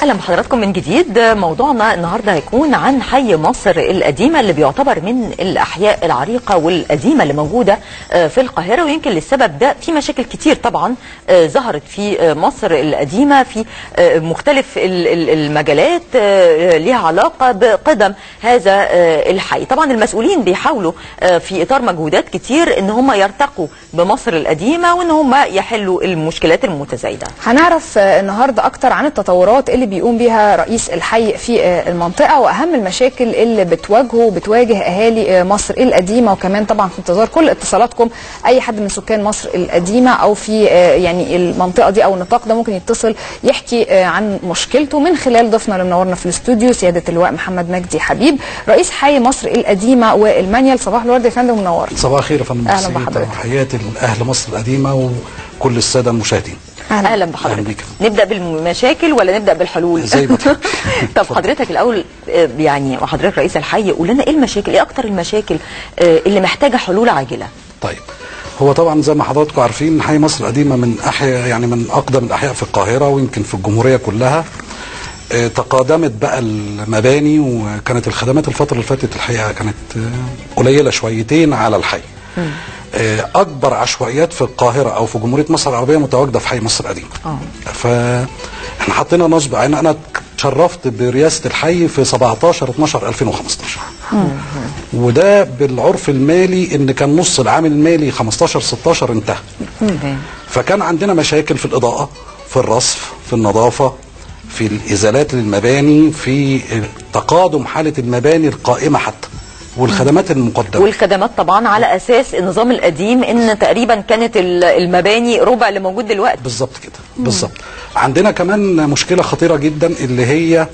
اهلا بحضراتكم من جديد. موضوعنا النهارده هيكون عن حي مصر القديمه اللي بيعتبر من الاحياء العريقه والقديمه اللي موجوده في القاهره، ويمكن للسبب ده في مشاكل كتير طبعا ظهرت في مصر القديمه في مختلف المجالات ليها علاقه بقدم هذا الحي. طبعا المسؤولين بيحاولوا في اطار مجهودات كتير ان هم يرتقوا بمصر القديمه وان هم يحلوا المشكلات المتزايده. هنعرف النهارده اكتر عن التطورات اللي بيقوم بيها رئيس الحي في المنطقه واهم المشاكل اللي بتواجه اهالي مصر القديمه، وكمان طبعا في انتظار كل اتصالاتكم. اي حد من سكان مصر القديمه او في يعني المنطقه دي او النطاق ده ممكن يتصل يحكي عن مشكلته من خلال ضيفنا اللي منورنا في الاستوديو سياده اللواء محمد مجدي حبيب رئيس حي مصر القديمه والمنيل. صباح الورد يا فندم، منور. صباح الخير يا فندم. اهلا بحضرتك. تحياتي لاهل مصر القديمه وكل الساده المشاهدين. اهلا بحضرتك. نبدا بالمشاكل ولا نبدا بالحلول؟ زي ما طب حضرتك الاول يعني وحضرتك رئيس الحي قول لنا ايه المشاكل، ايه اكتر المشاكل اللي محتاجه حلول عاجله؟ طيب، هو طبعا زي ما حضراتكم عارفين حي مصر القديمه من احياء يعني من اقدم الاحياء في القاهره ويمكن في الجمهوريه كلها. تقادمت بقى المباني وكانت الخدمات الفتره اللي فاتت الحقيقه كانت قليله شويتين على الحي. اكبر عشوائيات في القاهره او في جمهوريه مصر العربيه متواجده في حي مصر القديمه. فاحنا حطينا نصب عين. انا تشرفت برئاسه الحي في 17/12/2015. وده بالعرف المالي ان كان نص العام المالي 15/16 انتهى. فكان عندنا مشاكل في الاضاءه، في الرصف، في النظافه، في الازالات للمباني، في تقادم حاله المباني القائمه حتى، والخدمات المقدمه. والخدمات طبعا على اساس النظام القديم ان تقريبا كانت المباني ربع اللي موجود دلوقتي. بالظبط كده، بالظبط. عندنا كمان مشكله خطيره جدا اللي هي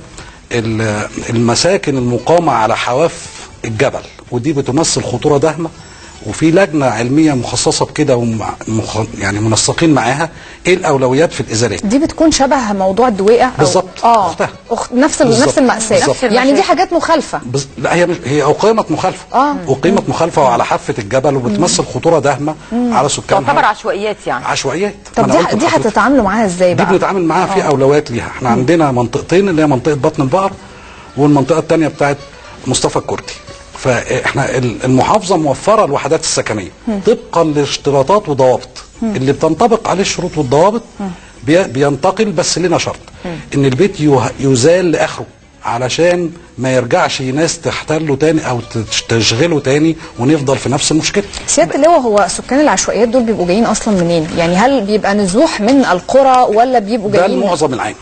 المساكن المقامه على حواف الجبل، ودي بتمثل خطوره داهمه، وفي لجنه علميه مخصصه بكده يعني منسقين معاها ايه الاولويات في الازالات. دي بتكون شبه موضوع الدويقه بالظبط. نفس المأساة. يعني دي حاجات مخالفه. لا، هي اقيمت مخالفه. اقيمت مخالفه وعلى حافه الجبل، وبتمثل خطوره داهمه على سكانها. تعتبر عشوائيات يعني. عشوائيات. طب دي هتتعاملوا معاها ازاي بقى؟ دي بنتعامل معاها في اولويات ليها. احنا عندنا منطقتين، اللي هي منطقه بطن البقر والمنطقه الثانيه بتاعت مصطفى الكردي. فاحنا المحافظه موفره الوحدات السكنيه طبقا لاشتراطات وضوابط. اللي بتنطبق عليه الشروط والضوابط بينتقل، بس لنا شرط ان البيت يزال لاخره علشان ما يرجعش ناس تحتله تاني او تشغله تاني ونفضل في نفس المشكله. سياده اللواء، هو سكان العشوائيات دول بيبقوا جايين اصلا منين؟ يعني هل بيبقى نزوح من القرى ولا بيبقوا جايين؟ ده المعظم العام.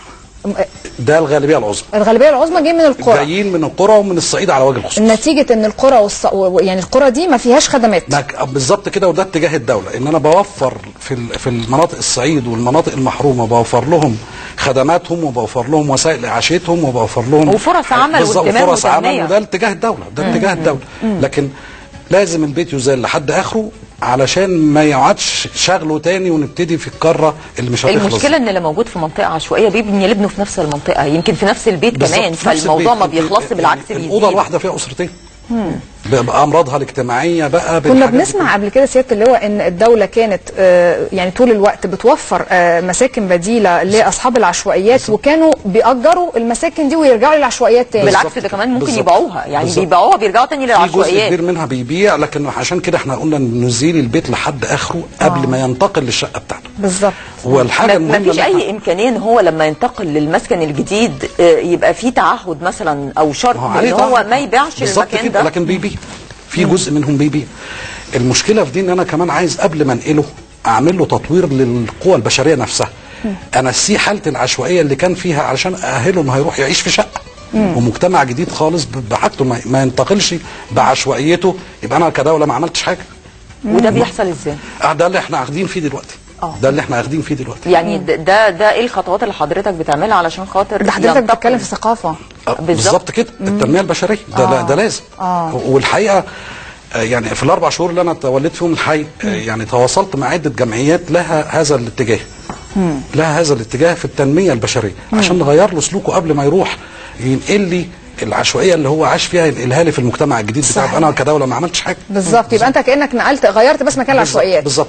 ده الغالبيه العظمى. الغالبيه العظمى جايين من القرى. جايين من القرى ومن الصعيد على وجه الخصوص. نتيجه ان القرى يعني القرى دي ما فيهاش خدمات. بالظبط كده، وده اتجاه الدوله، ان انا بوفر في المناطق الصعيد والمناطق المحرومه، بوفر لهم خدماتهم وبوفر لهم وسائل اعاشتهم وبوفر لهم وفرص عمل وفرص عمل. وده اتجاه الدوله، ده اتجاه الدوله. لكن لازم البيت يزال لحد اخره علشان ما يقعدش شغله تاني ونبتدي في الكره اللي مش هتخلص. المشكله ان اللي موجود في منطقه عشوائيه بيبني يبنوا في نفس المنطقه، يمكن في نفس البيت كمان، فالموضوع ما بيخلصش، بالعكس بيزيد. الاوضه الواحده فيها اسرتين بامراضها الاجتماعيه بقى. كنا بنسمع قبل كده سياده اللواء ان الدوله كانت يعني طول الوقت بتوفر مساكن بديله لاصحاب العشوائيات، وكانوا بيأجروا المساكن دي ويرجعوا للعشوائيات تاني. بالعكس ده كمان ممكن يبيعوها، يعني بيبيعوها بيرجعوا تاني للعشوائيات. في جزء كبير منها بيبيع، لكن عشان كده احنا قلنا نزيل البيت لحد اخره قبل ما ينتقل للشقه بتاعته. بالظبط. والحاجه المهمه ما فيش اي امكانيه ان هو لما ينتقل للمسكن الجديد يبقى في تعهد مثلا او شرط ان هو ما يبيعش المكان ده. لكن بيبيع، في جزء منهم بيبيع. المشكله في دي ان انا كمان عايز قبل ما انقله اعمل له تطوير للقوى البشريه نفسها. انسيه حاله العشوائيه اللي كان فيها علشان اهله انه هيروح يعيش في شقه ومجتمع جديد خالص بحاجته، ما ينتقلش بعشوائيته. يبقى انا كدوله ما عملتش حاجه. وده بيحصل ازاي؟ ده اللي احنا واخدين فيه دلوقتي. ده اللي احنا واخدين فيه دلوقتي. يعني ده ايه الخطوات اللي حضرتك بتعملها علشان خاطر ده حضرتك بتتكلم في ثقافه. بالظبط كده، التنميه البشريه ده لازم. والحقيقه يعني في ال4 شهور اللي انا توليت فيهم الحي يعني تواصلت مع عده جمعيات لها هذا الاتجاه. لها هذا الاتجاه في التنميه البشريه عشان نغير له سلوكه قبل ما يروح ينقل لي العشوائيه اللي هو عاش فيها، ينقلها لي في المجتمع الجديد بتاعه. انا كدوله ما عملتش حاجه. بالظبط. يبقى انت كانك غيرت بس مكان العشوائيات. بالظبط.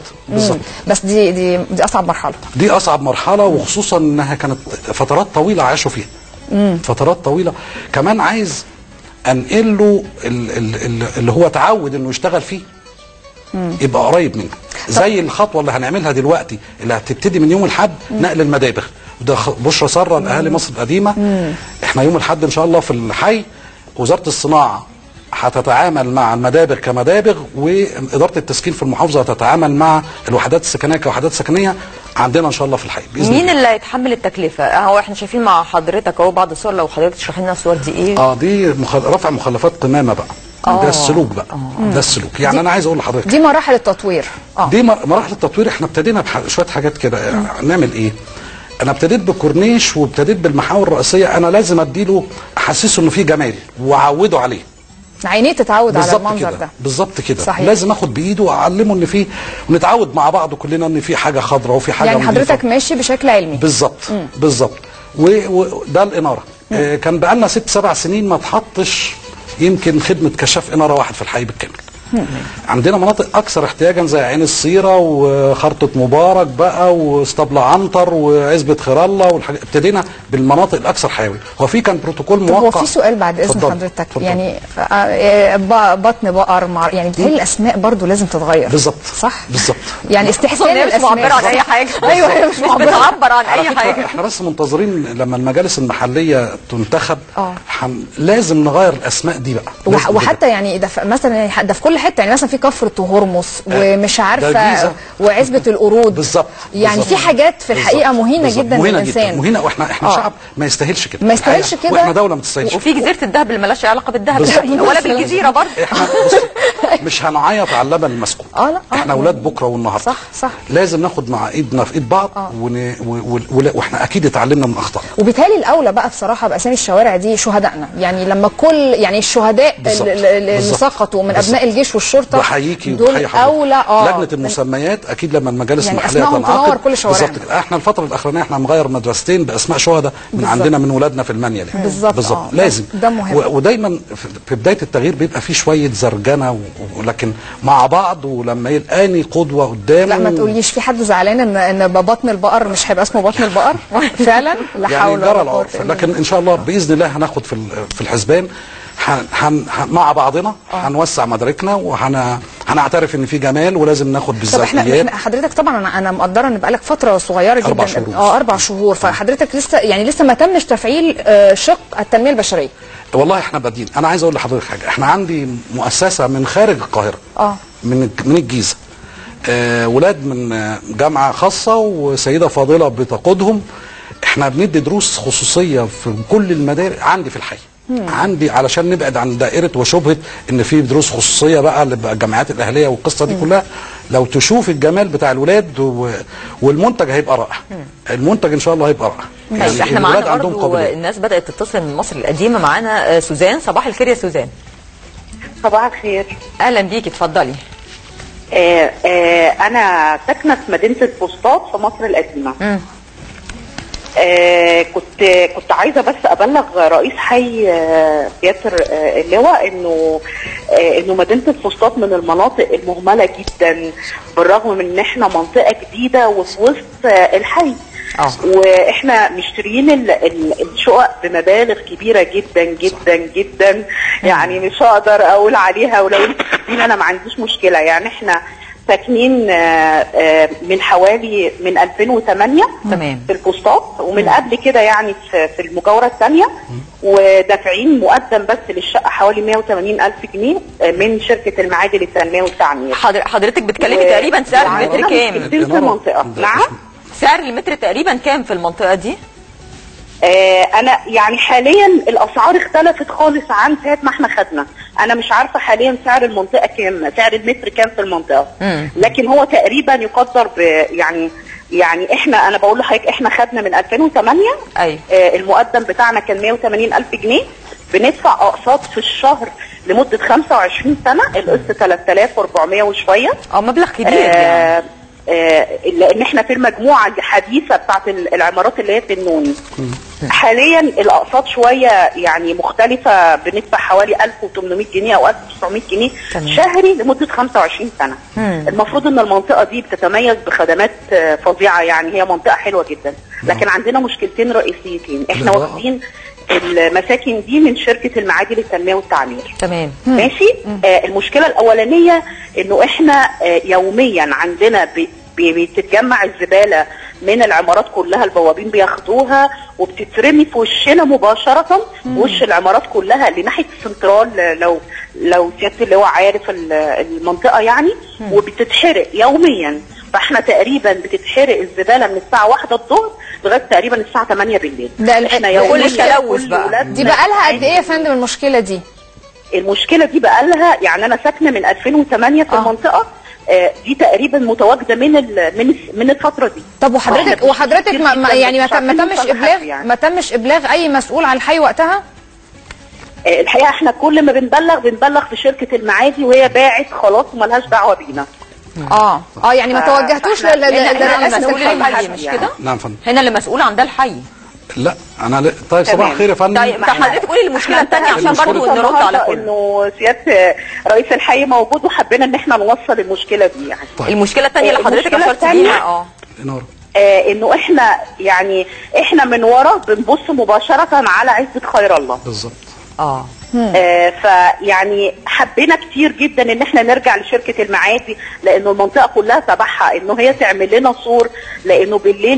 بس دي اصعب مرحله. دي اصعب مرحله، وخصوصا انها كانت فترات طويله عاشوا فيها. فترات طويله. كمان عايز انقل له اللي هو اتعود انه يشتغل فيه يبقى قريب منه، زي الخطوه اللي هنعملها دلوقتي اللي هتبتدي من يوم الاحد، نقل المدابغ، وده بشرى ساره لاهالي مصر القديمه. احنا يوم الاحد ان شاء الله في الحي وزاره الصناعه هتتعامل مع المدابغ كمدابغ، واداره التسكين في المحافظه هتتعامل مع الوحدات السكنيه كوحدات سكنيه عندنا ان شاء الله في الحي باذن مين الله. اللي هيتحمل التكلفه؟ هو احنا شايفين مع حضرتك اهو بعض الصور، لو حضرتك تشرح لنا الصور دي ايه؟ دي رفع مخلفات قمامه بقى. ده السلوك بقى. ده السلوك. يعني انا عايز اقول لحضرتك دي مراحل التطوير. دي مراحل التطوير. احنا ابتدينا بشويه حاجات كده. نعمل ايه؟ انا ابتديت بالكورنيش وابتديت بالمحاور الرئيسيه. انا لازم اديله احسسه انه في جمال واعوده عليه، عينيه تتعود على المنظر ده. بالظبط كده. صحيح. لازم اخد بايده واعلمه ان في، ونتعود مع بعض كلنا ان في حاجه خضراء وفي حاجه يعني حضرتك ماشي بشكل علمي. بالظبط. وده الاناره. كان بقالنا 6-7 سنين ما تحطش يمكن خدمه كشاف اناره واحد في الحي بالكامل. عندنا مناطق اكثر احتياجا زي عين الصيره وخرطه مبارك بقى واسطبل عنتر وعزبه خير الله والحاجات. ابتدينا بالمناطق الاكثر حيوي. هو في كان بروتوكول موقع. هو في سؤال بعد اذن حضرتك. يعني بطن بقر يعني بتهيألي الاسماء برضو لازم تتغير. بالظبط. صح. بالظبط. يعني استحسان الاسماء مش معبره عن اي حاجه. ايوه مش بتعبر عن اي حاجه. احنا بس منتظرين لما المجالس المحليه تنتخب لازم نغير الاسماء دي بقى. وحتى يعني ده مثلا ده في كل حته، يعني مثلا في كفر هرمس ومش عارفه وعزبه القرود. بالظبط. يعني في حاجات في الحقيقه مهينه جدا للانسان. مهينه. واحنا شعب ما يستاهلش كده. ما يستاهلش كده. واحنا دوله ما تستاهلش. وفي جزيره الذهب اللي مالهاش علاقه بالذهب ولا بالجزيره برضه. احنا مش هنعيط على اللبن المسكوب. لا. احنا اولاد بكره والنهارده. صح. لازم ناخد مع ايدنا في ايد بعض واحنا اكيد اتعلمنا من اخطائنا. وبالتالي الاولى بقى بصراحه باسامي الشوارع دي شهدائنا. يعني لما يعني الشهداء اللي سقطوا من ابناء الجيش والشرطه بحييكي دول اولى. لجنه المسميات اكيد لما المجالس يعني المحليه تنعقد كل شوارعنا. بالظبط كده. احنا الفتره الاخرانيه احنا مغير مدرستين باسماء شهداء من عندنا من ولادنا في المنيل. يعني بالظبط. لازم ده مهم. ودايما في بدايه التغيير بيبقى في شويه زرجنه ولكن مع بعض، ولما يلقاني قدوه قدامه. لا ما تقوليش في حد زعلان ان بطن البقر مش هيبقى اسمه بطن البقر. فعلا لا حول ولا قوه. لكن ان شاء الله باذن الله هناخد في الحسبان مع بعضنا. هنوسع مداركنا وهنعترف ان في جمال ولازم ناخد بالذاتيات. احنا حضرتك طبعا انا مقدره ان بقالك فتره صغيره جدا. 4 شهور. 4 شهور. فحضرتك لسه ما تمش تفعيل شق التنميه البشريه. والله احنا بادين. انا عايز اقول لحضرتك حاجه. احنا عندي مؤسسه من خارج القاهره. من الجيزه. ولاد من جامعه خاصه وسيده فاضله بتقودهم. احنا بندي دروس خصوصيه في كل المدارس عندي في الحي. عندي علشان نبعد عن دائره وشبهه ان في دروس خصوصيه بقى للجامعات الاهليه والقصه دي كلها. لو تشوف الجمال بتاع الولاد والمنتج هيبقى رائع. المنتج ان شاء الله هيبقى رائع. يعني احنا معانا برضه الناس بدات تتصل من مصر القديمه. معانا سوزان. صباح الخير يا سوزان. صباح الخير. اهلا بيكي، اتفضلي. انا ساكنه في مدينه الفسطاط في مصر القديمه. كنت عايزه بس ابلغ رئيس حي سيادة اللواء انه مدينه الفسطاط من المناطق المهمله جدا، بالرغم من ان احنا منطقه جديده وفي وسط الحي. واحنا مشتريين الشقق بمبالغ كبيره جدا جدا جدا. يعني مش هقدر اقول عليها، ولو انت تديني انا ما عنديش مشكله. يعني احنا ساكنين من حوالي من 2008 تمام في الفسطاط، ومن قبل كده يعني في المجاوره الثانيه، ودافعين مقدم بس للشقه حوالي 180,000 جنيه من شركه المعادن للتنميه والتعمير. حضرتك بتكلمي تقريبا سعر المتر كام؟ في المنطقه. نعم. سعر المتر تقريبا كام في المنطقه دي؟ انا يعني حاليا الاسعار اختلفت خالص عن ساعه ما احنا خدنا. انا مش عارفه حاليا سعر المنطقه كام، سعر المتر كام في المنطقه. لكن هو تقريبا يقدر يعني انا بقول لحضرتك احنا خدنا من 2008. ايوه. المقدم بتاعنا كان 180,000 جنيه. بندفع اقساط في الشهر لمده 25 سنه، القسط 3400 وشويه. مبلغ كبير يعني. لان احنا في المجموعه الحديثه بتاعت العمارات اللي هي في النوني. حاليا الاقساط شويه يعني مختلفه، بندفع حوالي 1800 جنيه او 1900 جنيه شهري لمده 25 سنه. المفروض ان المنطقه دي بتتميز بخدمات فظيعه، يعني هي منطقه حلوه جدا. لكن عندنا مشكلتين رئيسيتين. احنا واخدين المساكن دي من شركه المعادي للتنميه والتعمير. تمام. ماشي. المشكله الاولانيه انه احنا يوميا عندنا بتتجمع الزباله من العمارات كلها، البوابين بياخدوها وبتترمي في وشنا مباشره، وش العمارات كلها اللي ناحيه السنترال، لو سياده اللواء عارف المنطقه يعني، وبتتحرق يوميا. فاحنا تقريبا بتتحرق الزباله من الساعه 1 الظهر لغايه تقريبا الساعه 8 بالليل. ده احنا يوميا كل التلوث بقى. دي بقى لها قد ايه يا فندم المشكله دي؟ المشكله دي بقى لها، يعني انا ساكنه من 2008 في المنطقه دي، تقريبا متواجده من الفتره دي. طب وحضرتك ما تمش ابلاغ اي مسؤول عن الحي وقتها؟ الحقيقه احنا كل ما بنبلغ في شركه المعادي، وهي باعت خلاص ومالهاش دعوه بينا. يعني ما توجهتوش لرئاسه الحي مش كده؟ نعم فندم. هنا اللي مسؤول عن ده الحي. لا انا طيب صباح الخير يا فندم. طيب حضرتك قولي المشكله الثانيه عشان برضه نرد على كله. انه سياده رئيس الحي موجود وحبينا ان احنا نوصل المشكله دي يعني. طيب. المشكله الثانيه اللي حضرتك اشرت ليها انه احنا من ورا بنبص مباشره على عزبه خير الله. بالظبط. فيعني حبينا كتير جدا ان احنا نرجع لشركه المعادي، لانه المنطقه كلها تبعها انه هي تعمل لنا سور، لانه بالليل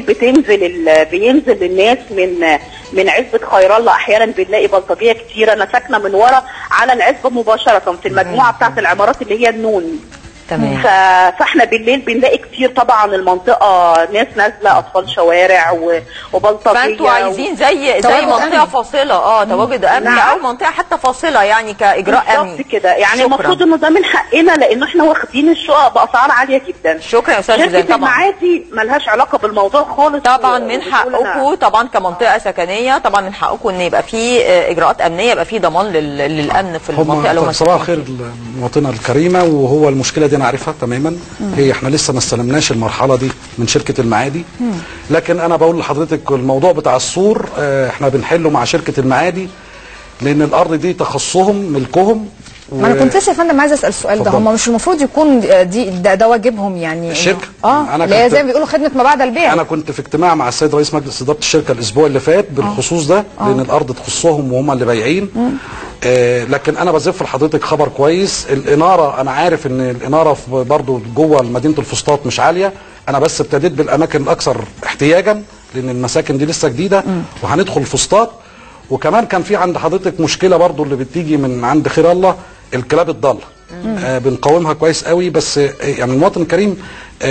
بينزل الناس من عزبه خير الله. احيانا بنلاقي بلطجيه كتير. انا ساكنه من ورا على العزبه مباشره في المجموعه بتاعه العمارات اللي هي النون. تمام. فاحنا بالليل بنلاقي كتير طبعا المنطقه ناس نازله، اطفال شوارع وبلطجيه. فانتوا عايزين زي منطقه فاصله، تواجد امني او منطقه حتى فاصله يعني كاجراء امني. بالظبط كده يعني. المفروض انه ده من حقنا، لانه احنا واخدين الشقق باسعار عاليه جدا. شكرا يا استاذ جوزان. شركه المعادي مالهاش علاقه بالموضوع خالص. طبعا من حقكم طبعا كمنطقه سكنيه، طبعا من حقكم ان يبقى في اجراءات امنيه، يبقى في ضمان للامن في المنطقه. لو صباح الخير المواطنه الكريمه، وهو المشكله دي انا عارفها تماما. هي احنا لسه ما استلمناش المرحله دي من شركه المعادي، لكن انا بقول لحضرتك الموضوع بتاع السور احنا بنحله مع شركه المعادي، لان الارض دي تخصهم ملكهم. ما انا كنت لسه يا فندم عايزه اسال السؤال ده، هم مش المفروض يكون ده واجبهم يعني الشركه؟ لا زي ما بيقولوا خدمه ما بعد البيع. انا كنت في اجتماع مع السيد رئيس مجلس اداره الشركه الاسبوع اللي فات بالخصوص ده، لان الارض تخصهم وهم اللي بايعين. لكن انا بزف لحضرتك خبر كويس. الاناره انا عارف ان الاناره برضو جوه مدينه الفسطاط مش عاليه، انا بس ابتديت بالاماكن الاكثر احتياجا، لان المساكن دي لسه جديده وهندخل الفسطاط. وكمان كان في عند حضرتك مشكله برضو اللي بتيجي من عند خير الله، الكلاب الضاله. بنقاومها كويس قوي، بس يعني المواطن الكريم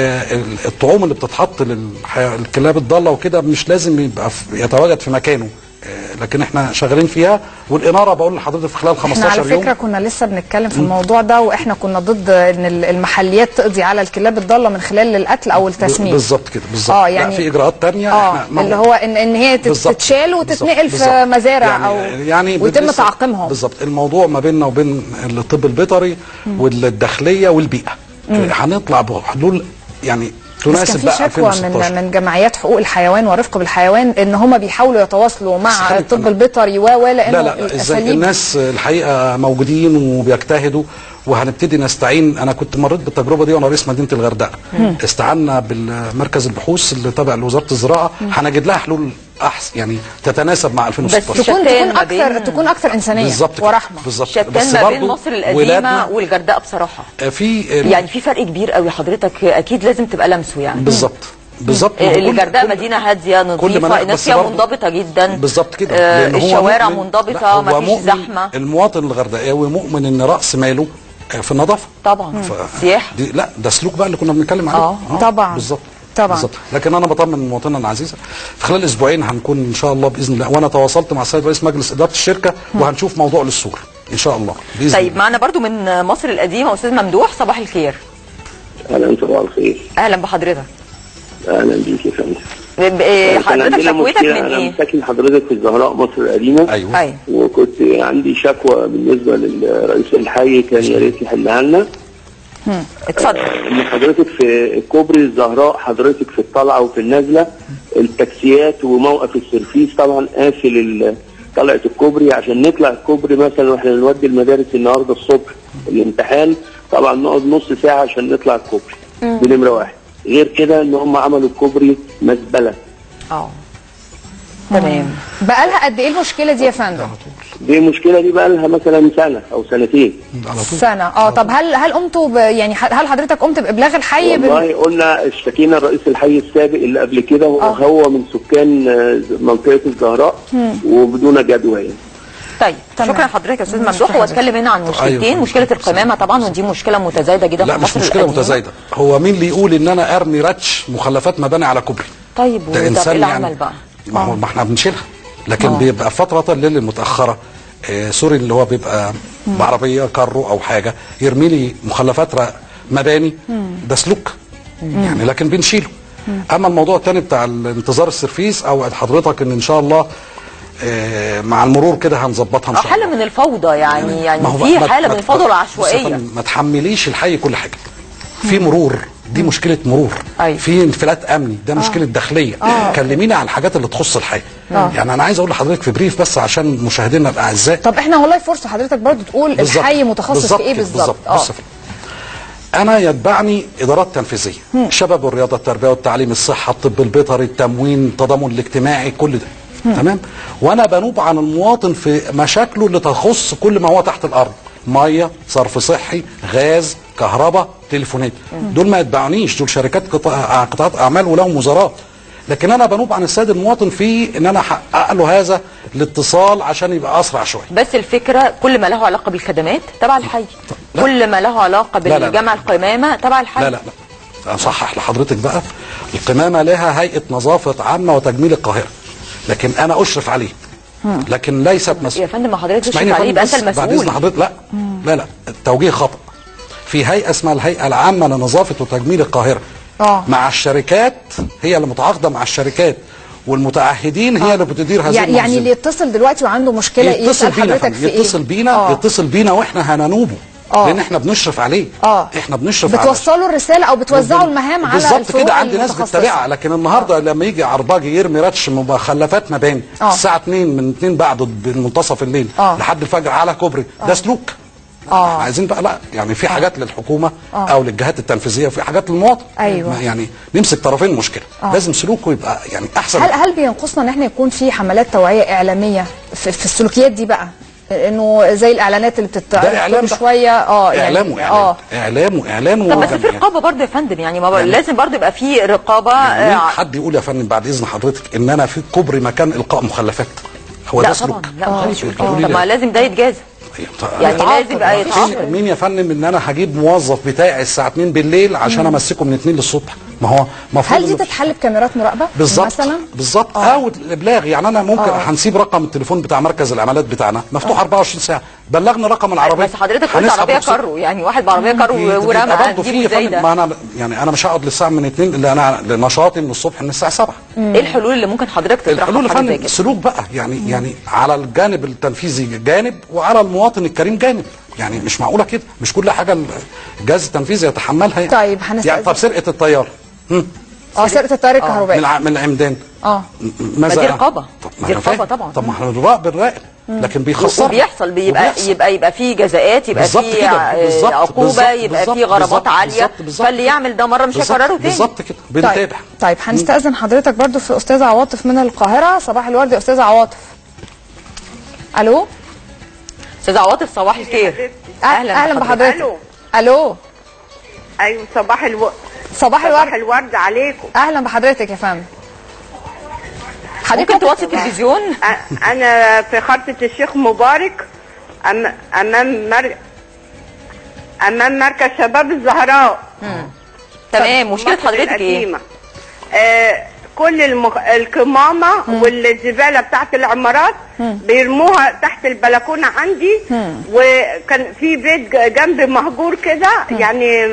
الطعوم اللي بتتحط للكلاب الضاله وكده مش لازم يبقى يتواجد في مكانه، لكن احنا شغالين فيها. والاناره بقول لحضرتك في خلال 15 يوم. على فكره كنا لسه بنتكلم في الموضوع ده، واحنا كنا ضد ان المحليات تقضي على الكلاب الضاله من خلال القتل او التسميم. بالظبط كده بالظبط. يعني في اجراءات ثانيه احنا اللي هو ان هي تتشال وتتنقل في مزارع يعني ويتم تعقيمهم. بالظبط. الموضوع ما بيننا وبين الطب البيطري والداخليه والبيئه هنطلع بحلول يعني تناسب بقى. في شكوى من جمعيات حقوق الحيوان ورفق بالحيوان ان هم بيحاولوا يتواصلوا مع الطب البيطري لانه لا الناس الحقيقه موجودين وبيجتهدوا، وهنبتدي نستعين. انا كنت مريت بالتجربه دي وانا رئيس مدينه الغردقه. استعنا بالمركز البحوث اللي تابع لوزاره الزراعه، هنجد لها حلول احسن يعني تتناسب مع 2016. بس تكون اكثر انسانيه بالزبط ورحمه. بس ما بين مصر القديمه والغردقه بصراحه يعني في فرق كبير قوي. حضرتك اكيد لازم تبقى لمسه يعني. بالظبط. الغردقه مدينه هاديه نظيفه، الناس فيها منضبطه جدا. بالظبط كده. الشوارع منضبطه، ما فيش زحمه. المواطن الغردقاوي مؤمن ان راس ماله في النظافه. طبعا. سياحه. لا ده سلوك بقى اللي كنا بنتكلم عليه. طبعا. بالظبط. طبعا. لكن انا بطمن مواطننا العزيزه في خلال اسبوعين هنكون ان شاء الله باذن الله، وانا تواصلت مع السيد رئيس مجلس اداره الشركه وهنشوف موضوع للسور ان شاء الله باذن الله. معنا برضو من مصر القديمه استاذ ممدوح. صباح الخير. اهلا. صباح الخير. اهلا بحضرتك. اهلا بيك يا فندم. حضرتك شكوتك من ايه؟ انا ساكن حضرتك في الزهراء مصر القديمه. ايوه. وكنت عندي شكوى بالنسبه للرئيس الحي، كان يا ريت يحلها لنا. اتفضل. ان حضرتك في كوبري الزهراء، حضرتك في الطلعه وفي النازله التاكسيات وموقف السيرفيس طبعا قافل طلعه الكوبري. عشان نطلع الكوبري مثلا واحنا بنودي المدارس النهارده الصبح الامتحان، طبعا نقعد نص ساعه عشان نطلع الكوبري. دي نمره واحد. غير كده ان هم عملوا الكوبري مزبله. تمام. بقالها قد ايه المشكله دي يا فندم؟ دي المشكله دي بقى لها مثلا سنه او سنتين. سنه. طب هل قمتوا يعني هل حضرتك قمت بابلاغ الحي؟ والله قلنا اشتكينا الرئيس الحي السابق اللي قبل كده، هو من سكان منطقه الزهراء وبدون جدوى يعني. طيب شكرا لحضرتك يا استاذ ممدوح. هو اتكلم هنا عن مشكلتين. أيوة. مشكله القمامه طبعا، ودي مشكله متزايده جدا لا في مصر. مش مشكله متزايده، هو مين اللي يقول ان انا ارمي رتش مخلفات مباني على كوبري؟ طيب وده ايه العمل بقى؟ ما احنا بنشيلها، لكن بيبقى فتره الليل المتاخره سوري اللي هو بيبقى بعربيه كارو او حاجه يرمي لي مخلفات مباني، ده سلوك يعني، لكن بنشيله. اما الموضوع الثاني بتاع انتظار السيرفيس او حضرتك ان شاء الله مع المرور كده هنظبطها ان شاء الله. حاله من الفوضى يعني في حاله من الفوضى والعشوائيه. ما تحمليش الحي كل حاجه، في مرور، دي مشكله مرور. أيوة. في انفلات امني، ده مشكله داخليه. كلمينا عن الحاجات اللي تخص الحي. يعني انا عايز اقول لحضرتك في بريف بس عشان مشاهدينا الاعزاء. طب احنا والله فرصه حضرتك برضو تقول الحي متخصص في ايه بالظبط. انا يتبعني ادارات تنفيذيه، شباب والرياضه، التربيه والتعليم، الصحه، الطب البيطري، التموين، التضامن الاجتماعي، كل ده. تمام. وانا بنوب عن المواطن في مشاكله اللي تخص كل ما هو تحت الارض، ميه، صرف صحي، غاز، كهرباء، تليفونات. دول ما يتبعنيش، دول شركات قطاعات اعمال ولهم وزارات. لكن انا بنوب عن السيد المواطن في ان انا احقق له هذا الاتصال عشان يبقى اسرع شويه. بس الفكره كل ما له علاقه بالخدمات تبع الحي، كل ما له علاقه بالجمع القمامه تبع الحي. لا اصحح لحضرتك بقى، القمامه لها هيئه نظافه عامه وتجميل القاهره، لكن انا اشرف عليه، لكن ليست مسؤول. يا فندم ما حضرتك تشرف عليه يبقى انت المسؤول. بعد اذن حضرتك لا التوجيه خطا. في هيئه اسمها الهيئه العامه لنظافه وتجميل القاهره مع الشركات، هي اللي متعاقده مع الشركات، والمتعهدين هي اللي بتدير هذه المنظومه. يعني اللي يتصل دلوقتي وعنده مشكله يسال حضرتك في ايه؟ يتصل بينا واحنا هننوبه. لان احنا بنشرف عليه. احنا بنشرف عليه، بتوصلوا الرساله او بتوزعوا المهام على الفروع بالظبط كده، عندي ناس بتتابعها. لكن النهارده لما يجي عرباجي يرمي رتش مخلفات مباني الساعه 2 من 2 بعد منتصف الليل لحد الفجر على كوبري، ده سلوك. عايزين بقى لا يعني في حاجات للحكومه او للجهات التنفيذيه وفي حاجات للمواطن. أيوة. يعني نمسك طرفين المشكله. لازم سلوكه يبقى يعني احسن. هل بينقصنا ان احنا يكون في حملات توعيه اعلاميه في السلوكيات دي بقى، انه زي الاعلانات اللي بتتعرض كل شويه؟ اعلام طب بس في رقابه برضه يا فندم، يعني ما لازم برضه يبقى في رقابه. يعني حد يقول يا فندم بعد اذن حضرتك ان انا في كوبري مكان القاء مخلفات، هو ده سلوك؟ لا طبعا، لا محدش يقول كده. طب ما لازم ده يتجازى. يعني لازم يبقى يتعاقب. مين يا فندم ان انا هجيب موظف بتاعي الساعه 2 بالليل عشان امسكه من 2 للصبح؟ ما هو المفروض هل دي تتحل بكاميرات مراقبه مثلا؟ بالظبط. او الابلاغ، يعني انا ممكن هنسيب رقم التليفون بتاع مركز العملات بتاعنا مفتوح 24 ساعه، بلغنا رقم العربيه. بس حضرتك قلت عربيه كارو، يعني واحد بعربيه كارو ورمى هتجيبه ازاي ده؟ ما انا يعني انا مش هقعد للساعه من 2 اللي انا لنشاطي من الصبح من الساعه 7. ايه الحلول اللي ممكن حضرتك تطرحها؟ الحلول يا فندم سلوك بقى، يعني على الجانب التنفيذي جانب وعلى المواطن الكريم جانب. يعني مش معقوله كده، مش كل حاجه الجهاز التنفيذي يتحملها يعني. طيب يعني طب سرقه الطيار، سرقه الطيار الكهربائي من العمدان، دي رقابه، دي رقابه طبعا. طب ما احنا بنراقب لكن بيخسر وبيحصل، يبقى في جزاءات، يبقى في عقوبه، يبقى في غرامات عاليه، فاللي يعمل ده مره مش هيكرره تاني. بالظبط كده بنتابع. طيب هنستأذن حضرتك برضو في استاذه عواطف من القاهره. صباح الورد يا استاذه عواطف. الو استاذه عواطف، صباح الخير. اهلا بحضرتك. الو ايوه صباح الورد. صباح الورد عليكم. اهلا بحضرتك يا فندم. ممكن توطي التلفزيون؟ انا في خرطة الشيخ مبارك امام مركز شباب الزهراء. تمام. مشكلة حضرتك ايه؟ كل القمامة والزبالة بتاعت العمارات بيرموها تحت البلكونة عندي، وكان في بيت جنب مهجور كده يعني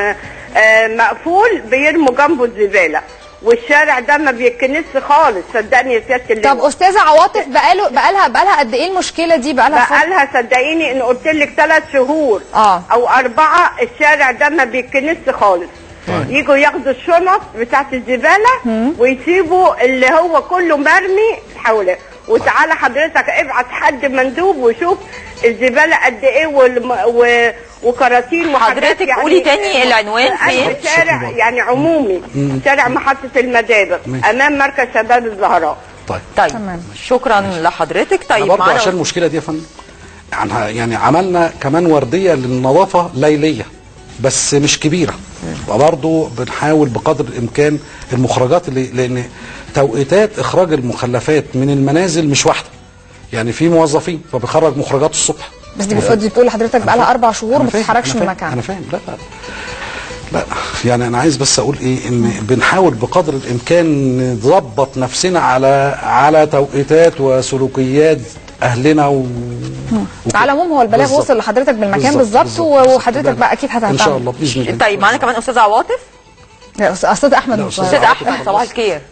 مقفول بيرموا جنبه الزبالة، والشارع ده ما بيتكنسش خالص. صدقني يا سياده اللواء. طب استاذه عواطف بقالها قد ايه المشكله دي؟ بقالها صدقيني ان قلت لك 3 شهور او 4 الشارع ده ما بيتكنسش خالص. يجوا ياخدوا الشنط بتاعت الزباله ويسيبوا اللي هو كله مرمي حوله. وتعالى حضرتك ابعت حد مندوب وشوف الزباله قد ايه وكراتين حضرتك يعني. قولي تاني العنوان فين؟ شارع يعني عمومي، شارع محطه المدابر امام مركز شباب الزهراء. طيب شكرا لحضرتك. طيب برضه عشان المشكله دي يا فندم يعني عملنا كمان ورديه للنظافه ليليه بس مش كبيره، وبرضه بنحاول بقدر الامكان المخرجات لان توقيتات اخراج المخلفات من المنازل مش واحده، يعني في موظفين فبيخرج مخرجات الصبح بس دي بتقول لحضرتك بقى لها 4 شهور ما بتتحركش من مكانها. انا فاهم. لا يعني انا عايز بس اقول ايه، ان بنحاول بقدر الامكان نظبط نفسنا على توقيتات وسلوكيات اهلنا على العموم هو البلاغ وصل لحضرتك بالمكان بالظبط، وحضرتك بقى اكيد هتعمل ان شاء الله باذن الله. طيب معانا كمان استاذ عواطف. استاذ احمد. استاذ احمد صباح الخير.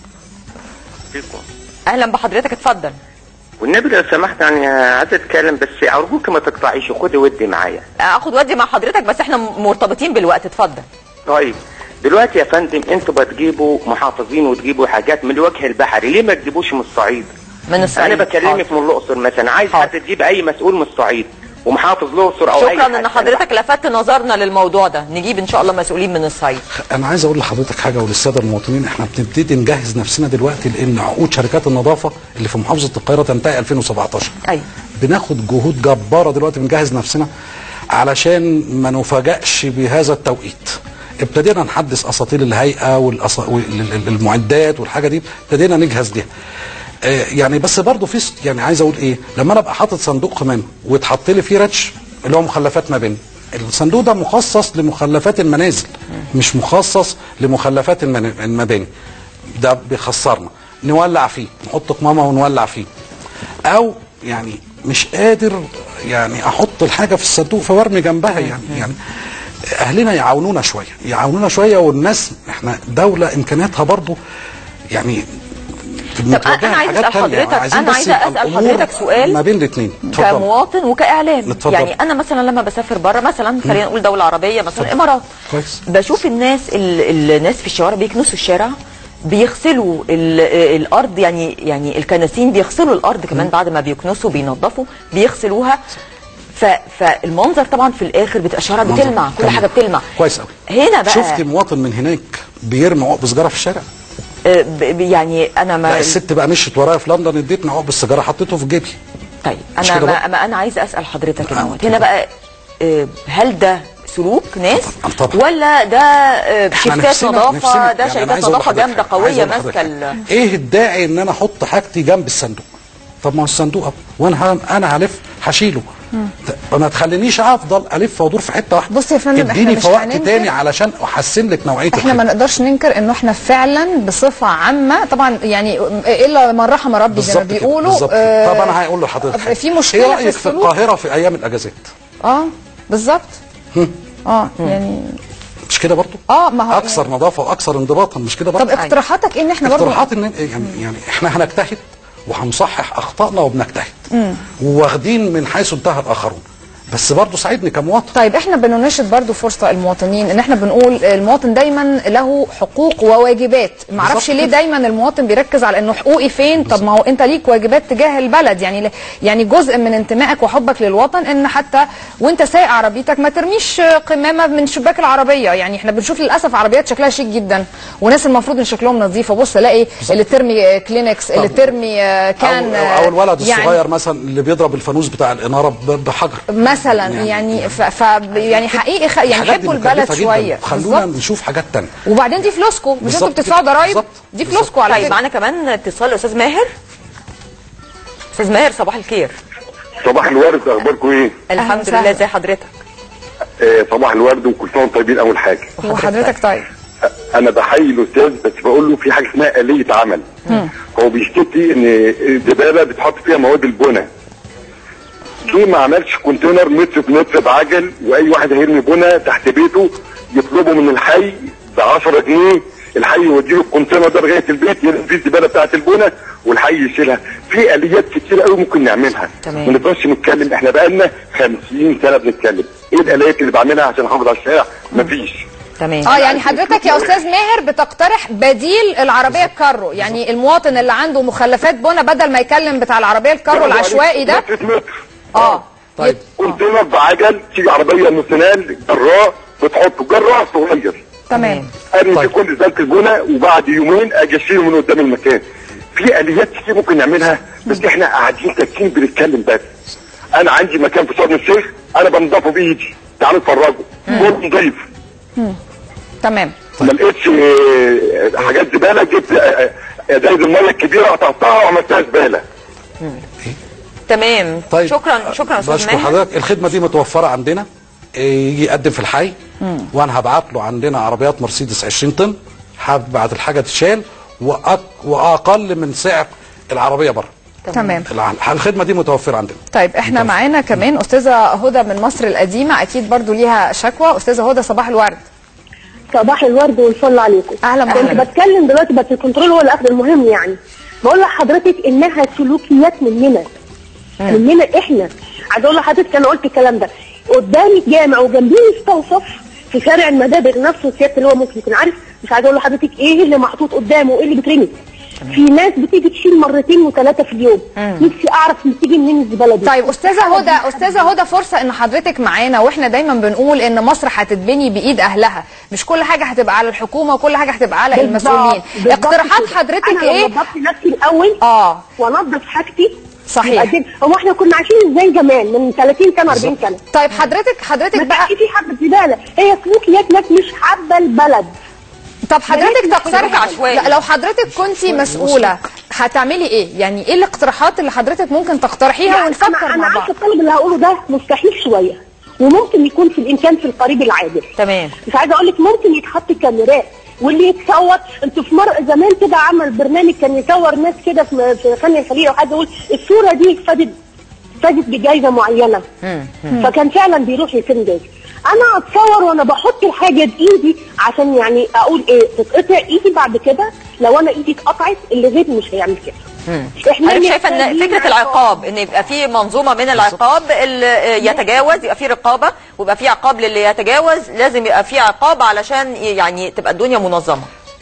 اهلا بحضرتك، اتفضل. والنبي لو سمحت يعني عايز اتكلم بس ارجوك ما تقطعيش وخدي ودي معايا. اخد ودي مع حضرتك بس احنا مرتبطين بالوقت، اتفضل. طيب دلوقتي يا فندم انتوا بتجيبوا محافظين وتجيبوا حاجات من الوجه البحري، ليه ما تجيبوش من الصعيد؟ من الصعيد. انا بكلمك من الاقصر مثلا، عايز حد تجيب اي مسؤول من الصعيد ومحافظ الاقصر او شكرا ان حضرتك لفتت نظرنا للموضوع ده، نجيب ان شاء الله مسؤولين من الصعيد. انا عايز اقول لحضرتك حاجه وللساده المواطنين، احنا بنبتدي نجهز نفسنا دلوقتي لان عقود شركات النظافه اللي في محافظه القاهره تنتهي 2017. ايوه بناخد جهود جباره دلوقتي، بنجهز نفسنا علشان ما نفاجئش بهذا التوقيت. ابتدينا نحدث اساطيل الهيئه والمعدات والحاجه دي، ابتدينا نجهز ليها. يعني بس برضه في يعني عايز اقول ايه، لما انا ابقى حاطط صندوق قمامه ويتحط لي فيه راتش اللي هو مخلفات مباني، الصندوق ده مخصص لمخلفات المنازل مش مخصص لمخلفات المباني، ده بيخسرنا. نولع فيه، نحط قمامه ونولع فيه، او يعني مش قادر يعني احط الحاجه في الصندوق فورمي جنبها. يعني اهلنا يعاونونا شويه والناس احنا دوله امكانياتها برضه يعني. طب انا عايز اسال حضرتك سؤال ما بين الاثنين كمواطن وكاعلام. يعني انا مثلا لما بسافر بره، مثلا خلينا نقول دوله عربيه مثلا الامارات، بشوف الناس في الشوارع بيكنسوا الشارع، بيغسلوا الارض، يعني الكناسين بيغسلوا الارض كمان بعد ما بيكنسوا بينظفوا بيغسلوها. فالمنظر طبعا في الاخر بتبقى الشوارع بتلمع، كل حاجه بتلمع. كويس قوي. هنا بقى شفت مواطن من هناك بيرمي عقب سيجاره في الشارع؟ يعني انا ما الست بقى مشيت ورايا في لندن، اديتني عقب السيجاره حطيته في جيبي. طيب انا عايزه اسال حضرتك هنا بقى، هل ده سلوك ناس ولا ده شركات نظافه، ده شركات نظافه جامده قويه ماسكه ايه الداعي ان انا احط حاجتي جنب الصندوق؟ طب ما هو الصندوق وانا هلف هشيله، ما تخلينيش افضل الف وادور في حته واحده. بص يا فندم، اديني في وقت تاني علشان احسن لك نوعيه احنا ما نقدرش ننكر انه احنا فعلا بصفه عامه طبعا يعني الا من رحم ربي زي ما بيقولوا. طب انا هقول لحضرتك في مشكله ايه رايك في القاهره في ايام الاجازات؟ بالظبط. يعني مش كده برضه؟ ما هو اكثر نظافه واكثر انضباطا، مش كده برضه؟ طب اقتراحاتك ان احنا برضه اقتراحات ان يعني احنا هنجتهد وهنصحح اخطائنا وبنجتهد وواخدين من حيث انتهى الاخرون، بس برضه ساعدني كمواطن. طيب احنا بنناشد برضه فرصه المواطنين ان احنا بنقول المواطن دايما له حقوق وواجبات، ما اعرفش ليه دايما المواطن بيركز على انه حقوقي فين. طب ما هو انت ليك واجبات تجاه البلد، يعني جزء من انتمائك وحبك للوطن ان حتى وانت سايق عربيتك ما ترميش قمامه من شباك العربيه. يعني احنا بنشوف للاسف عربيات شكلها شيك جدا وناس المفروض ان شكلهم نظيفه، بص الاقي اللي ترمي كلينكس، اللي ترمي كان او الولد الصغير مثلا اللي بيضرب الفانوس بتاع الاناره بحجر مثلا. يعني حقيقي يعني حبوا البلد شويه. خلونا نشوف حاجات ثانيه. وبعدين دي فلوسكم، مش انتوا بتدفعوا ضرايب؟ دي فلوسكم على فكره. معانا كمان اتصال الاستاذ ماهر. استاذ ماهر صباح الخير. صباح الورد، اخباركم ايه؟ الحمد لله، ازي حضرتك؟ صباح الورد وكل سنه وانتم طيبين. اول حاجه وحضرتك طيب. انا بحيي الاستاذ بس بقول له في حاجه اسمها آلية عمل. هو بيشتكي ان الزباله بتحط فيها مواد البناء. ليه ما عملش كونتينر متر في متر بعجل، واي واحد هيرمي بنا تحت بيته يطلبه من الحي ب 10 جنيه، الحي يوديه الكونتينر ده لغايه البيت يرمي فيه الزباله بتاعت البنا والحي يشيلها. في اليات كتير قوي ممكن نعملها. ما نقدرش نتكلم، احنا بقالنا 50 سنه بنتكلم. ايه الاليات اللي بعملها عشان احافظ على الشارع؟ مفيش. تمام. يعني حضرتك يا استاذ ماهر بتقترح بديل العربيه الكارو، يعني المواطن اللي عنده مخلفات بنا بدل ما يكلم بتاع العربيه الكارو العشوائي ده طيب كونتينر بعجل، تيجي عربيه نص-نقل جراء بتحطه جراء صغير. تمام. ارمي في كل ازازه البنا وبعد يومين اجي اشيله من قدام المكان. في اليات كتير ممكن نعملها، بس احنا قاعدين تاكين بنتكلم بس. انا عندي مكان في شرم الشيخ انا بنضفه بايدي، تعالوا اتفرجوا كله نضيف. تمام. ما لقيتش حاجات زباله، جبت ازايز الميه الكبيره قطعتها وعملتها زباله. تمام. طيب شكرا استاذ ماهر. بشكر حضرتك. الخدمه دي متوفره عندنا، يجي يقدم في الحي وانا هبعت له. عندنا عربيات مرسيدس 20 طن، هبعت الحاجه تتشال واقل من سعر العربيه بره. تمام. الخدمه دي متوفره عندنا. طيب احنا معانا كمان استاذه هدى من مصر القديمه، اكيد برضو ليها شكوى. استاذه هدى صباح الورد. صباح الورد والفل عليكم. اهلا كنت بتكلم دلوقتي بس الكنترول هو اللي اخذ المهم. يعني بقول لحضرتك انها سلوكيات مننا احنا. عايز اقول لحضرتك انا قلت الكلام ده قدامي جامع وجنبيه مستوصف في شارع المدابغ نفسه، سياده اللي هو ممكن يكون عارف. مش عايز اقول لحضرتك ايه اللي محطوط قدامه وايه اللي بيترمي. في ناس بتيجي تشيل مرتين وثلاثه في اليوم. نفسي اعرف بتيجي منين الزباله دي. طيب استاذه هدى فرصه ان حضرتك معانا، واحنا دايما بنقول ان مصر هتتبني بايد اهلها، مش كل حاجه هتبقى على الحكومه وكل حاجه هتبقى على المسؤولين. اقتراحات حضرتك ايه؟ انا نظفت نفسي الاول وانظف حاجتي. صحيح. هو احنا كنا عايشين ازاي زمان من 30 سنه 40 سنه؟ طيب حضرتك بقى في حبه زباله، هي سلوكيات ناس مش حابه البلد. طب حضرتك تقترحي عشوائي، لو حضرتك كنتي مسؤوله هتعملي ايه؟ يعني ايه الاقتراحات اللي حضرتك ممكن تقترحيها ونفكر مع بعض؟ انا عارفه الطلب اللي هقوله ده مستحيل شويه، وممكن يكون في الامكان في القريب العاجل. تمام. مش عايزه اقول لك ممكن يتحط كاميرات واللي يتصور. انتوا في زمان كده عمل برنامج كان يصور ناس كده في خان الخليل، وحد يقول الصوره دي فادت بجائزه معينه. فكان فعلا بيروح يتم جايزه. انا اتصور وانا بحط الحاجه بايدي عشان يعني اقول ايه تتقطع ايدي بعد كده. لو انا ايدي اتقطعت اللي غيري مش هيعمل كده. احنا شايفه ان فكره العقاب، ان يبقى في منظومه من العقاب اللي يتجاوز، يبقى في رقابه ويبقى في عقاب للي يتجاوز. لازم يبقى في عقاب علشان يعني تبقى الدنيا منظمه.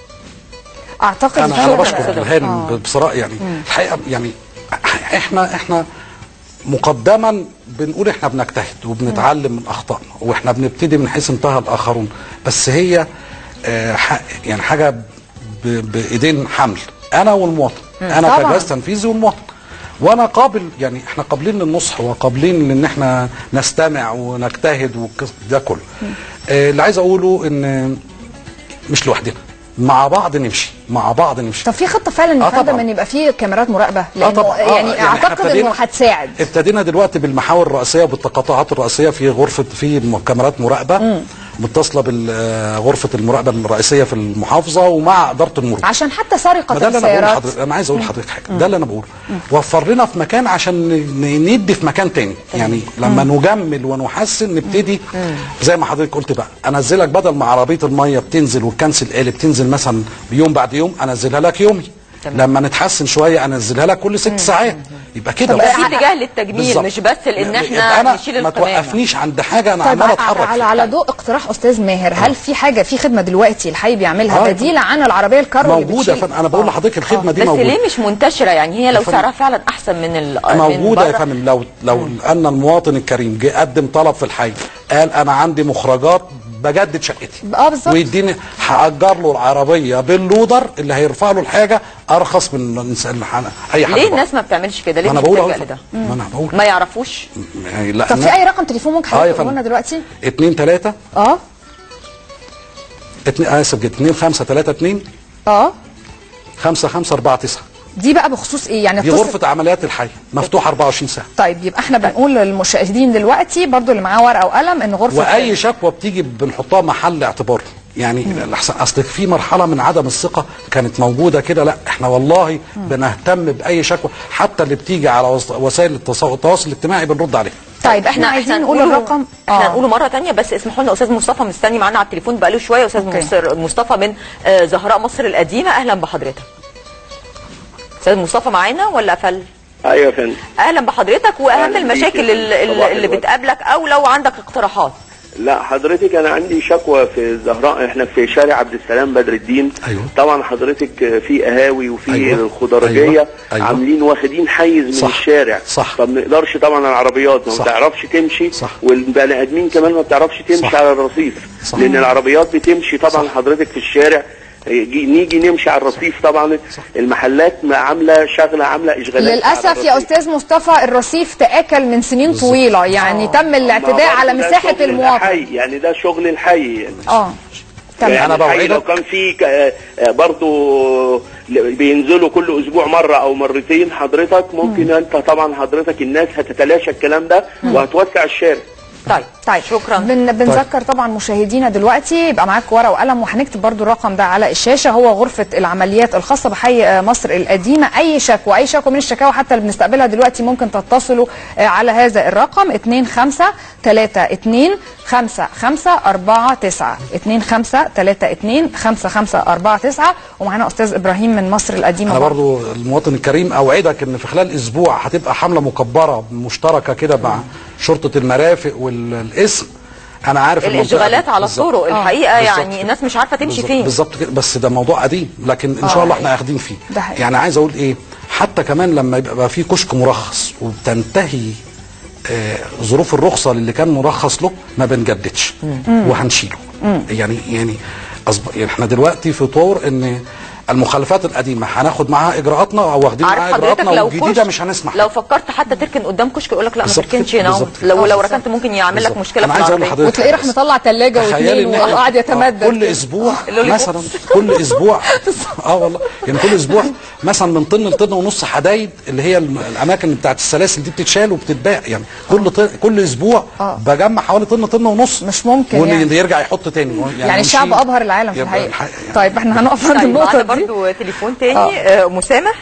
اعتقد انا بشكر الهان بصراحه. يعني الحقيقه يعني احنا مقدما بنقول احنا بنجتهد وبنتعلم من اخطائنا، واحنا بنبتدي من حيث انتهى الاخرون. بس هي يعني حاجه بايدين حمل، انا والمواطن. انا كجهاز تنفيذي والمواطن، وانا قابل. يعني احنا قابلين للنصح وقابلين لان احنا نستمع ونجتهد وده كله. اللي عايز اقوله ان مش لوحدنا، مع بعض نمشي. طب في خطه فعلا يا فندم ان يبقى في كاميرات مراقبه؟ لانه يعني اعتقد انه هتساعد. ابتدينا دلوقتي بالمحاور الرئيسيه وبالتقاطعات الرئيسيه في كاميرات مراقبه متصله بغرفه المراقبه الرئيسيه في المحافظه ومع اداره المرور، عشان حتى سرقه السيارات. انا عايز اقول لحضرتك حاجه. ده اللي انا بقوله. وفر لنا في مكان عشان ندي في مكان تاني. يعني لما نجمل ونحسن نبتدي زي ما حضرتك قلت بقى. انزلك بدل ما عربيه الميه بتنزل والكنسل قالب بتنزل مثلا يوم بعد يوم، انزلها لك يومي. لما نتحسن شويه انزلها لك كل 6 ساعات. يبقى كده بقى في اتجاه للتجميل، مش بس لان احنا نشيل القمامه. ما توقفنيش عند حاجه، انا عمال اتحرك. على ضوء اقتراح استاذ ماهر، هل في حاجه في خدمه دلوقتي الحي بيعملها بديله عن العربيه الكارو اللي موجوده؟ انا بقول لحضرتك الخدمه دي موجوده. بس ليه مش منتشره؟ يعني هي لو سعرها فعلا احسن من موجوده يا فندم. لو ان المواطن الكريم جه قدم طلب في الحي، قال انا عندي مخرجات بجدد شقتي، بالظبط، ويديني هاجر له العربيه باللودر اللي هيرفع له الحاجه ارخص من اي حاجه. ليه الناس ما بتعملش كده؟ ليه انا مش بقول ده؟ انا بقول ما يعرفوش. يعني لا. طب في اي رقم تليفون ممكن حضرتك تقول لنا دلوقتي؟ 2 3 اسف جدا 2 5 3 2 5 5 4 9. دي بقى بخصوص ايه؟ يعني دي غرفه عمليات الحي مفتوحه 24 ساعه. طيب يبقى احنا بنقول للمشاهدين دلوقتي برضو اللي معاه ورقه وقلم ان غرفه واي شكوى بتيجي بنحطها محل اعتبار. يعني اصل في مرحله من عدم الثقه كانت موجوده كده. لا احنا والله بنهتم باي شكوى، حتى اللي بتيجي على وسائل التواصل الاجتماعي بنرد عليها. طيب احنا عايزين نقول الرقم. احنا هنقوله مره ثانيه، بس اسمحوا لنا استاذ مصطفى مستني معانا على التليفون بقاله شويه. استاذ مصطفى من زهراء مصر القديمه، اهلا بحضرتك. استاذ مصطفى معانا ولا قفل؟ ايوه يا فندم. اهلا بحضرتك. واهم المشاكل اللي بتقابلك او لو عندك اقتراحات. لا حضرتك انا عندي شكوى في الزهراء. احنا في شارع عبد السلام بدر الدين. أيوة. طبعا حضرتك في قهاوي وفي الخضرجيه. أيوة. عاملين واخدين حيز من الشارع. صح. طب ما نقدرش طبعا العربيات ما بتعرفش تمشي. صح. والبني ادمين كمان ما بتعرفش تمشي. صح. على الرصيف. صح. لان العربيات بتمشي طبعا. صح. حضرتك في الشارع نيجي نمشي على الرصيف. طبعا المحلات عامله اشغالات. للاسف يا استاذ مصطفى الرصيف تآكل من سنين طويله، يعني تم الاعتداء على مساحه المواطن. يعني ده شغل الحي يعني. تمام. يعني الحي لو كان في برضه بينزلوا كل اسبوع مره او مرتين حضرتك ممكن انت طبعا حضرتك الناس هتتلاشى الكلام ده وهتوسع الشارع. طيب شكرا. بنذكر طبعا مشاهدينا دلوقتي يبقى معاك ورقه وقلم، وهنكتب برضو الرقم ده على الشاشه. هو غرفه العمليات الخاصه بحي مصر القديمه. اي شكوى من الشكاوى حتى اللي بنستقبلها دلوقتي ممكن تتصلوا على هذا الرقم 2532 5549 2532 5549. ومعانا استاذ ابراهيم من مصر القديمه. انا برضو المواطن الكريم اوعدك ان في خلال اسبوع هتبقى حمله مكبره مشتركه كده مع شرطه المرافق والاسم. انا عارف الاشغالات على الطرق الحقيقه يعني الناس مش عارفه تمشي فين بالظبط كده، بس ده موضوع قديم لكن ان شاء الله احنا اخدين فيه. يعني عايز اقول ايه، حتى كمان لما يبقى في كشك مرخص وبتنتهي ظروف الرخصه اللي كان مرخص له ما بنجددش وهنشيله. يعني احنا دلوقتي في طور ان المخالفات القديمه هناخد معاها اجراءاتنا او واخدين معاها اجراءاتنا، والجديده مش هنسمح. لو فكرت حتى تركن قدام كشك يقول لك لا ما تركنش هنا، لو ركنت ممكن يعمل لك مشكله في العربيه وتلاقيه راح مطلع ثلاجه واثنين وقاعد يتمدد كل اسبوع مثلا. كل اسبوع والله يعني كل اسبوع مثلا من طن لطن ونص حدايد اللي هي الاماكن بتاعت السلاسل دي بتتشال وبتتباع. يعني كل اسبوع بجمع حوالي طن ونص. مش ممكن ويرجع يحط تاني. يعني الشعب ابهر العالم في الحقيقه. طيب احنا هنقف عند النقطه دي. برضو تليفون تاني. مسامح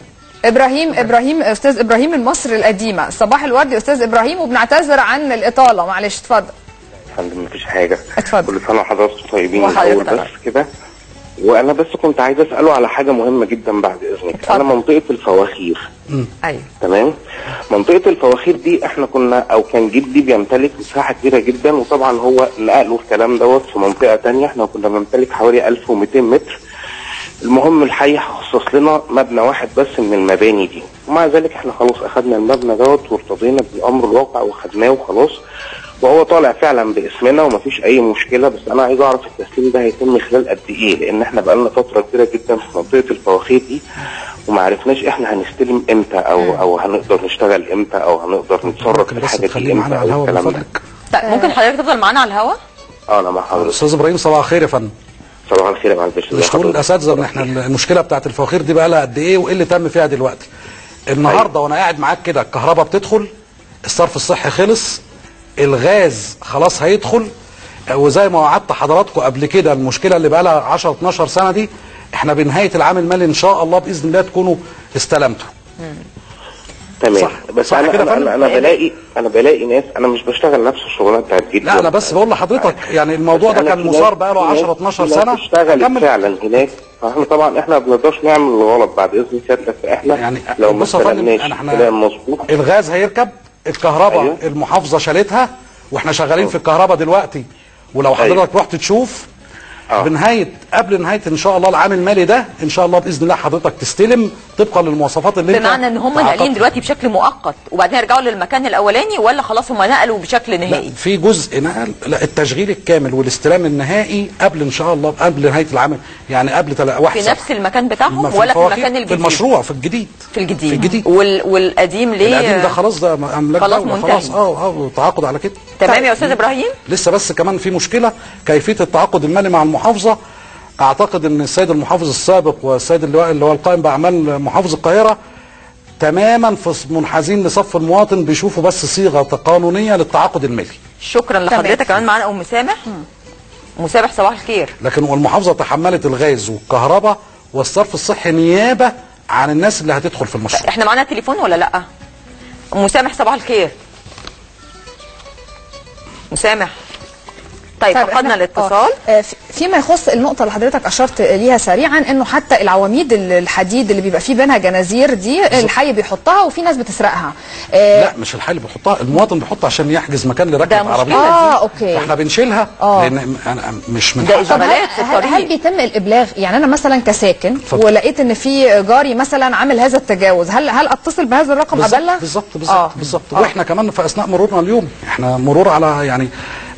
ابراهيم استاذ ابراهيم من مصر القديمه. صباح الورد يا استاذ ابراهيم، وبنعتذر عن الاطاله معلش. اتفضل. الحمد لله مفيش حاجه. اتفضل. كل سنه وحضراتكم طيبين الاول بس كده. وانا بس كنت عايز اساله على حاجه مهمه جدا بعد اذنك. انا منطقه الفواخير. ايوه تمام. منطقه الفواخير دي احنا كنا او كان جدي بيمتلك مساحه كبيره جدا، وطبعا هو نقله الكلام دوت في منطقه ثانيه. احنا كنا بنمتلك حوالي 1200 متر. المهم الحي خصص لنا مبنى واحد بس من المباني دي، ومع ذلك احنا خلاص اخذنا المبنى دوت وارتضينا بالامر الواقع وخدناه وخلاص، وهو طالع فعلا باسمنا ومفيش اي مشكله. بس انا عايز اعرف التسليم ده هيتم خلال قد ايه، لان احنا بقالنا فتره كبيره جدا في منطقه الفواخير دي وما عرفناش احنا هنستلم امتى او هنقدر نشتغل امتى او هنقدر نتصرف في الحاجه دي امتى او الكلام ده. طيب ممكن حضرتك تفضل معانا على الهواء؟ انا مع حضرتك. استاذ ابراهيم صباح الخير يا فندم. صباح الخير يا معلم. مش تقول الاساتذه ان احنا المشكله بتاعت الفواخير دي بقى لها قد ايه وايه اللي تم فيها دلوقتي؟ النهارده وانا قاعد معاك كده الكهرباء بتدخل، الصرف الصحي خلص، الغاز خلاص هيدخل، وزي ما وعدت حضراتكم قبل كده المشكله اللي بقى لها 10 12 سنه دي احنا بنهايه العام المالي ان شاء الله باذن الله تكونوا استلمتوا. تمام. بس انا بلاقي ناس. انا مش بشتغل نفس الشغلانه بتاعت جدي. لا انا بس بقول لحضرتك يعني الموضوع ده كان مثار بقى له 10 12 سنه. بتشتغل فعلا هناك. فاحنا طبعا احنا ما بنقدرش نعمل الغلط بعد اذن سيادتك. احنا يعني لو ما استلمناش كلام مظبوط الغاز هيركب، الكهرباء المحافظه شالتها واحنا شغالين في الكهرباء دلوقتي. ولو حضرتك رحت تشوف قبل نهايه ان شاء الله العام المالي ده ان شاء الله باذن الله حضرتك تستلم طبقا للمواصفات اللي بمعنى ان هم ناقلين دلوقتي بشكل مؤقت وبعدين يرجعوا للمكان الاولاني، ولا خلاص هم نقلوا بشكل نهائي؟ لا في جزء نقل. لا التشغيل الكامل والاستلام النهائي قبل ان شاء الله قبل نهايه العام، يعني قبل 1 في نفس المكان بتاعهم ولا في المكان الجديد؟ في المشروع في الجديد. والقديم ليه؟ القديم ده خلاص ده املاك خلاص منتهي. خلاص تعاقد على كده. تمام يا استاذ ابراهيم. لسه بس كمان في مشكله كيفيه التعاقد المالي مع المحافظه. اعتقد ان السيد المحافظ السابق والسيد اللي هو القائم باعمال محافظ القاهره تماما منحازين لصف المواطن، بيشوفوا بس صيغه قانونيه للتعاقد المالي. شكرا لحضرتك. كمان معانا ام مسامح. مسامح صباح الخير. لكن والمحافظه تحملت الغاز والكهرباء والصرف الصحي نيابه عن الناس اللي هتدخل في المشروع. احنا معانا تليفون ولا لا؟ ام مسامح صباح الخير. مسامح. طيب فقدنا الاتصال. فيما يخص النقطة اللي حضرتك أشرت ليها سريعا إنه حتى العواميد الحديد اللي بيبقى فيه بينها جنازير دي الحي بيحطها وفي ناس بتسرقها. لا مش الحي اللي بيحطها، المواطن بيحطها عشان يحجز مكان لركب عربية. أوكي. احنا بنشيلها لأن أنا مش من هل بيتم الإبلاغ؟ يعني أنا مثلا كساكن ولقيت إن في جاري مثلا عامل هذا التجاوز، هل أتصل بهذا الرقم أبلغ؟ بالظبط. واحنا كمان في أثناء مرورنا اليوم احنا مرور على يعني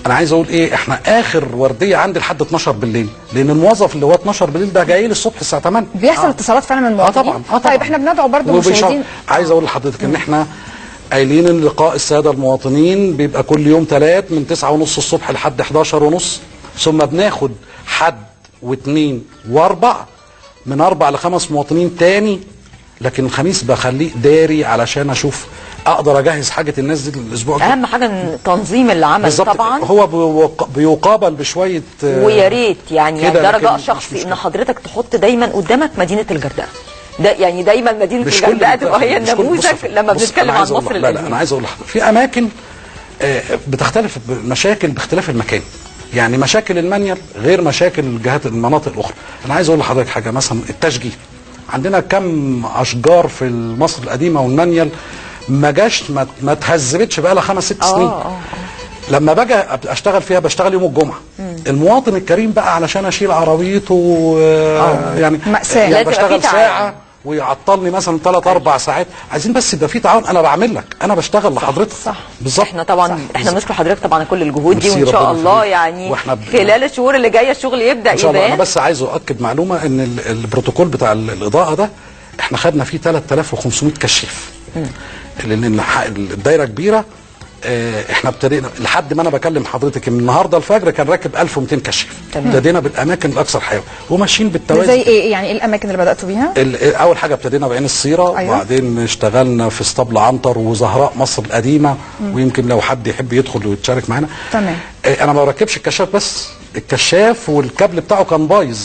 انا عايز اقول ايه، احنا اخر ورديه عندي لحد 12 بالليل، لان الموظف اللي هو 12 بالليل ده جاي لي الصبح الساعه 8. بيحصل اتصالات فعلا من المواطنين؟ طبعا. طيب احنا بندعو برضه المشاهدين. عايز اقول لحضرتك ان احنا قايلين ان لقاء الساده المواطنين بيبقى كل يوم 3 من 9:30 الصبح لحد 11:30، ثم بناخد حد واثنين واربع، من 4 ل5 مواطنين تاني، لكن الخميس بخليه داري علشان اشوف اقدر اجهز حاجه الناس دي الاسبوع الجاي. اهم حاجه تنظيم العمل طبعا. هو بيقابل بشويه ويا ريت يعني ده رجاء شخصي ان حضرتك تحط دايما قدامك مدينه الغردقه. ده يعني دايما مدينه الغردقه تبقى هي النموذج لما بنتكلم عن مصر القديمه. لا انا عايز اقول لحضرتك في اماكن بتختلف المشاكل باختلاف المكان. يعني مشاكل المنيل غير مشاكل الجهات المناطق الاخرى. انا عايز اقول لحضرتك حاجه، مثلا التشجير، عندنا كم اشجار في مصر القديمه والمنيل ما جاش ما اتهذبتش بقى لها 5 6 سنين. لما باجي اشتغل فيها بشتغل يوم الجمعه. المواطن الكريم بقى علشان اشيل عربيته يعني مأساة. يعني بشتغل ساعه ويعطلني مثلا 3 4 ساعات. عايزين بس يبقى في تعاون. انا بعمل لك، انا بشتغل لحضرتك. صح بالظبط. احنا طبعا احنا بنشكر حضرتك طبعا كل الجهود دي، وان شاء الله يعني خلال الشهور اللي جايه الشغل يبدا ان شاء الله. يبان. انا بس عايز اؤكد معلومه ان البروتوكول بتاع الاضاءه ده احنا خدنا فيه 3500 كشاف، لان الدايره كبيره. احنا ابتدينا لحد ما انا بكلم حضرتك من النهارده الفجر كان راكب 1200 كشاف. ابتدينا بالاماكن الاكثر حيويه وماشيين بالتوازي. زي ايه يعني؟ ايه الاماكن اللي بداتوا بيها؟ اول حاجه ابتدينا بعين السيره. أيوة. وبعدين اشتغلنا في اسطبل عنتر وزهراء مصر القديمه. ويمكن لو حد يحب يدخل ويتشارك معانا. تمام. انا ما بركبش الكشاف بس، الكشاف والكابل بتاعه كان بايظ.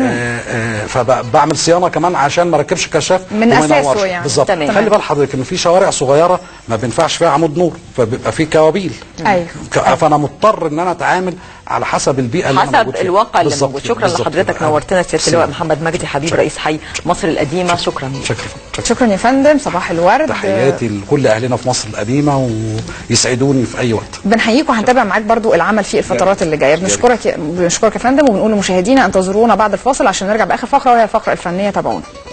فبعمل صيانه كمان عشان ما اركبش الكشاف من اساسه يعني. بالظبط. خلي بال حضرتك ان في شوارع صغيره ما بينفعش فيها عمود نور، فبيبقى في كوابيل. ايوه. فانا مضطر ان انا اتعامل على حسب البيئه اللي انا موجود فيها، حسب الواقع اللي موجود. شكرا لحضرتك، نورتنا سياده اللواء محمد مجدي حبيب رئيس حي مصر القديمه. شكرا. شكرا يا فندم. صباح الورد. تحياتي لكل اهلنا في مصر القديمه ويسعدوني في اي وقت. بنحييك وهنتابع معاك برضو العمل في الفترات اللي جايه. بنشكرك يا فندم، وبنقول لمشاهدينا انتظرونا بعد الفاصل عشان نرجع باخر فقره وهي الفقره الفنيه. تابعونا.